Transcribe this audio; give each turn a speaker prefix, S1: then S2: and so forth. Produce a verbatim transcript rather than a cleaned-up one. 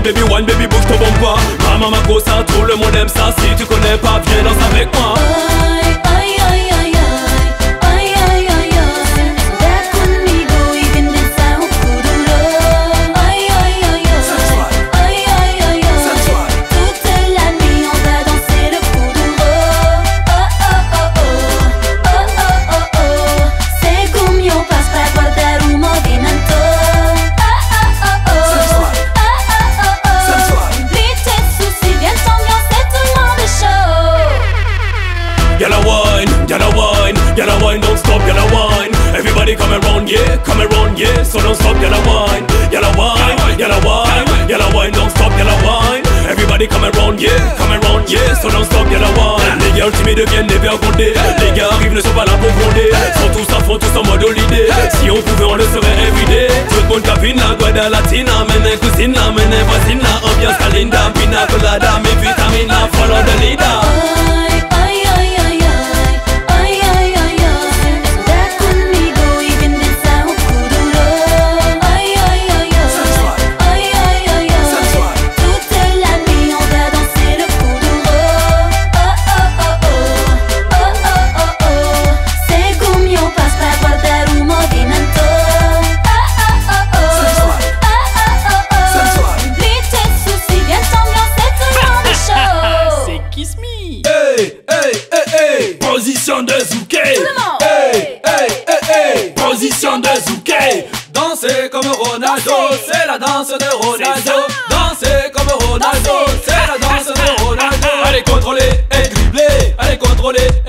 S1: baby one, baby bouge ton bon pas. Mama ma cosa, tout le monde aime ça. Si tu connais pas, viens danser avec moi.
S2: Ay, ay, ay, ay, ay, ay, ay, ay, ay. Ven conmigo y ven danza un kuduro. Ay, ay, ay, ay,
S3: Sensual.
S2: ay, ay, ay, ay.
S3: Sensual.
S2: Toute la nuit on va danser le kuduro. Oh, oh, oh, oh, oh, oh, oh, oh. Segumi o pas para guardar un movimento. Oh, oh, oh, oh.
S3: Sensual.
S2: Oh, oh, oh, oh.
S3: Sensual.
S2: Oublie tes soucis, viens t'ambiancer, tout le monde est chaud.
S1: Yalla wine, yalla wine, yalla wine, don't stop, yalla wine. Everybody come around, yeah, come around, yeah. So don't stop, yalla wine, yalla wine, yalla wine, yalla wine, don't stop, yalla wine. Everybody come around, yeah, come around, yeah. So don't stop, yalla wine. Les gars timides deviennent des verres condés. Les gars arrivent, ne sont pas là pour gronder. Sont tous à fond, tous en mode holiday. Si on pouvait, on le serait everyday. Tout le monde cabine, la guada latina, mene cocina, mene voisina, ambiance calinda, pina colada, mes vitamina, follow the leader.
S2: Ay, ay, ay, ay, ay, ay, ay, ay, ay. Ven conmigo y ven danza un kuduro. Ay, ay, ay, ay,
S3: Sensual.
S2: ay, ay, ay, ay.
S3: Sensual.
S2: Toute la nuit on va danser le kuduro. Oh, oh, oh, oh, oh, oh, oh, oh. Segumi o pas para guardar un movimento. Oh, oh, oh, oh.
S3: Sensual.
S2: Oh, oh, oh, oh.
S3: Sensual.
S2: Oublie tes soucis, viens t'ambiancer, tout le monde est chaud.
S4: C'est Kiss Me.
S1: Hey, hey, hey, hey. Position de Zouké.
S2: Tout le monde.
S1: Hey, hey, hey, hey. Position de Zouké.
S3: Danser comme Ronaldo, c'est la danse de Ronaldo.
S4: C'est ça.
S3: Danser comme Ronaldo, c'est la danse de Ronaldo. Allez contrôler et dribbler, allez contrôler